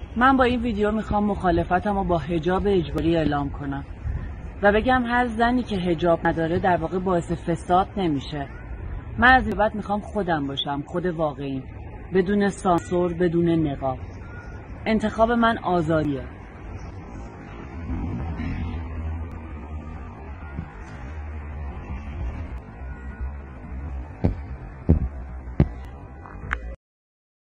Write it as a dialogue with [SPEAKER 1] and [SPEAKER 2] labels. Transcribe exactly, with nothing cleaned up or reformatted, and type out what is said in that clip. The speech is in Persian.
[SPEAKER 1] من با این ویدیو میخوام مخالفتم رو با حجاب اجباری اعلام کنم و بگم هر زنی که حجاب نداره در واقع باعث فساد نمیشه. من از این بعد میخوام خودم باشم، خود واقعیم، بدون سانسور، بدون نقاب. انتخاب من آزادیه.